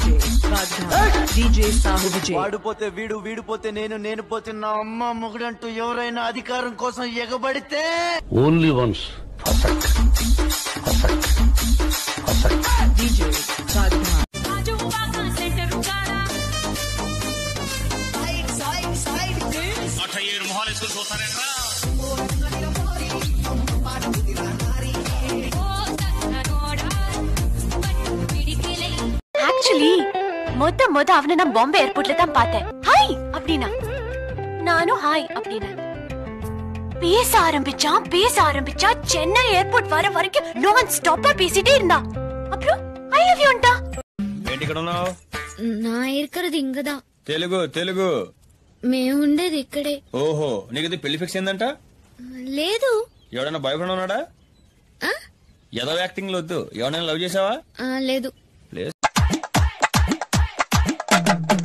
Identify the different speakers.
Speaker 1: DJ Sahu Vijay.
Speaker 2: వాడిపోతే వీడు, వీడిపోతే నేను, నేను పోతే నా అమ్మ మొగుడంటూ ఎవరైనా అధికారం కోసం ఎగబడితే
Speaker 3: only once
Speaker 1: DJ Sadhana.
Speaker 4: Actually மொத அவனை நான் பாம்பே ஏர்போர்ட்ல தான் பார்த்தேன். ஹாய் அப்படினா நானும் ஹாய் அப்படினேன். பேச ஆரம்பிச்சா சென்னை ஏர்போர்ட் வர வரைக்கும் நான் ஸ்டாப்பா பேசிட்டே இருந்தா. அப்புறம் ஐ லவ் யூ అంటా.
Speaker 5: ఏంటి ఇక్కడ ఉన్నావు?
Speaker 6: నా ఇక్కడది ఇంగదా.
Speaker 5: తెలుగు
Speaker 6: మేము ఉండేది ఇక్కడే.
Speaker 5: ఓహో, నీకు పెళ్లి ఫిక్స్ అయిందంట?
Speaker 6: లేదు.
Speaker 5: ఎవడన్నా బాయ్ ఫ్రెండ్ ఉన్నాడా? ఏదో యాక్టింగ్ వద్దు. ఎవరైనా లవ్ చేసావా?
Speaker 6: లేదు.
Speaker 5: లేదు.